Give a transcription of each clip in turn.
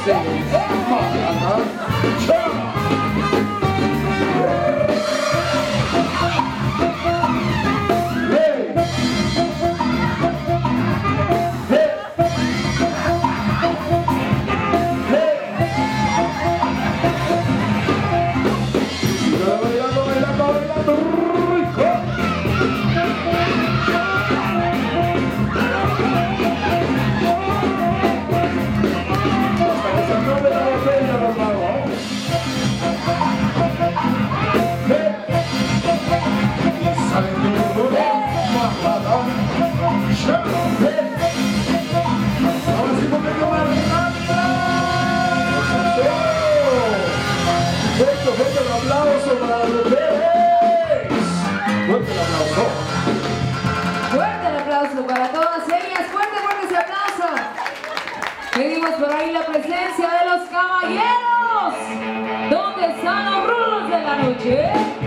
Fuerte el aplauso para todas ellas. Fuerte ese aplauso. Pedimos por ahí la presencia de los caballeros. ¿Dónde están los rulos de la noche?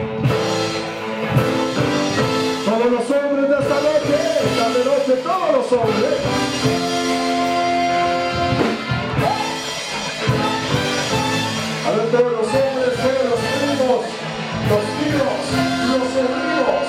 Todos los hombres de esta noche, todos los hombres. A ver, todos los hombres, todos los primos, los tíos, los sobrinos.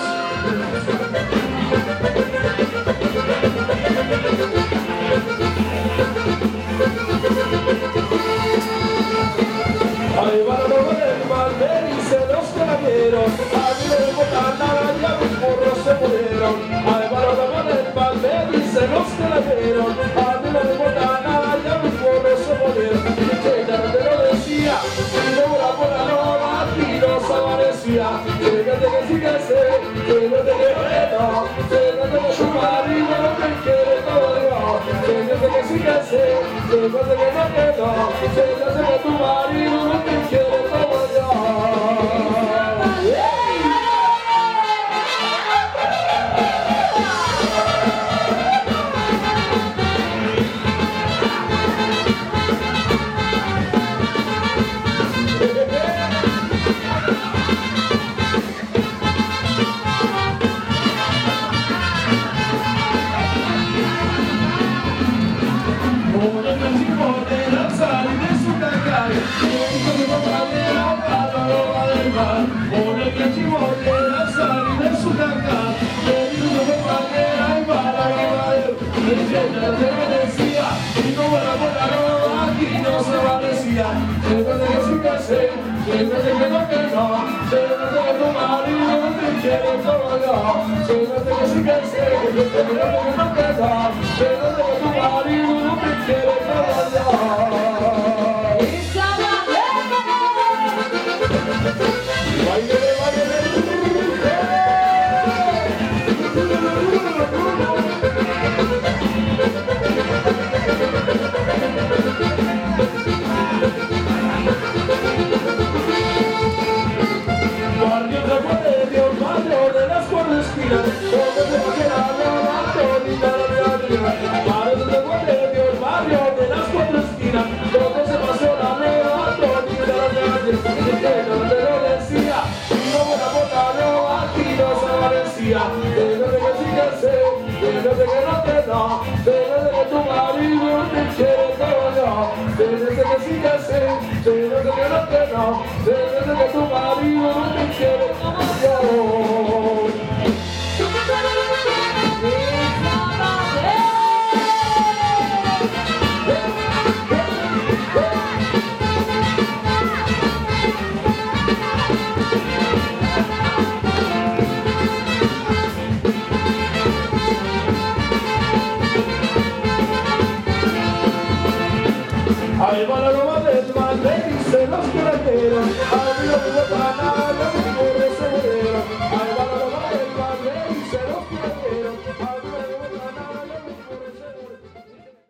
Ahí van a mover el mal, me dicen los caballeros. A mí no me importa nada, ya mis burros se murieron. Ahí van a mover el mal, me dicen los caballeros. A mí no me importa nada, ya mis burros se murieron. Ya te lo decía, si no la bola no va, aquí no se aparecía. Fíjate que sí que sé, fíjate que no, fíjate que su marido no te quiere todo yo. Fíjate que sí que sé, fíjate que no, fíjate que tu marido no te quiere como yo. Ahí van a robar el mal, me dicen los caballeros. A mí no me gusta nada.